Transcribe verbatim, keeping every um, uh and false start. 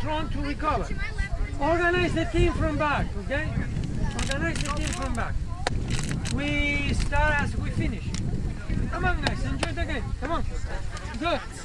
front to recover. Organize the team from back, okay? Organize the team from back. We start as we finish. Come on guys, enjoy the game. Come on. Good.